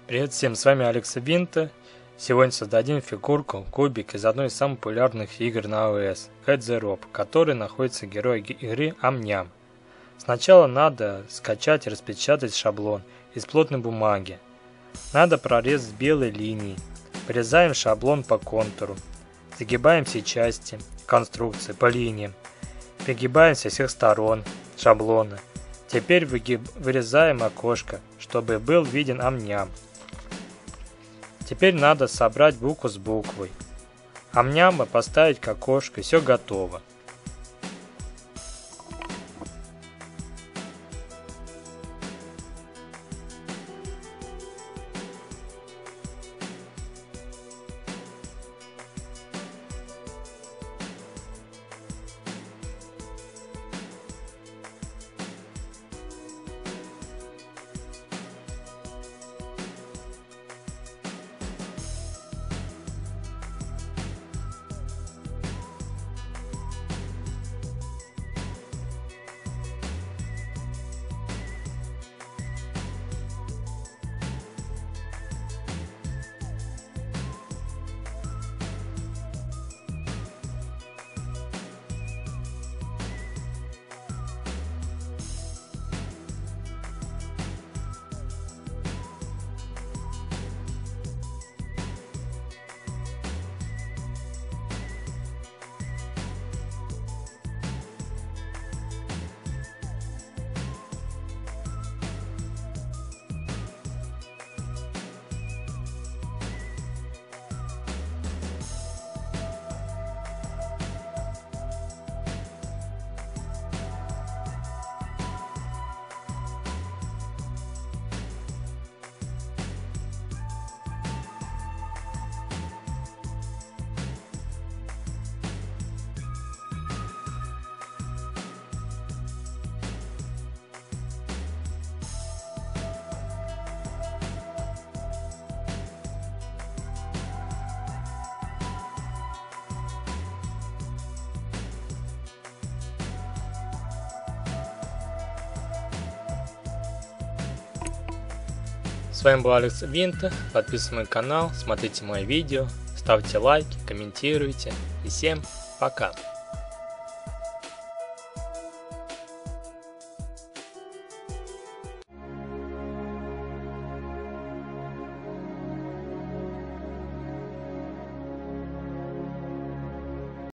Привет всем, с вами Алекс Винта. Сегодня создадим фигурку, кубик из одной из самых популярных игр на iOS, Head the Rope, в которой находится герой игры Ам-Ням. Сначала надо скачать и распечатать шаблон из плотной бумаги. Надо прорезать белой линией. Вырезаем шаблон по контуру. Загибаем все части конструкции по линиям. Пригибаем со всех сторон шаблона. Теперь вырезаем окошко, чтобы был виден Ам-Ням. Теперь надо собрать букву с буквой. Ам-Няма поставить к окошку, и все готово. С вами был Алекс Винта. Подписывайтесь на мой канал, смотрите мои видео, ставьте лайки, комментируйте. И всем пока!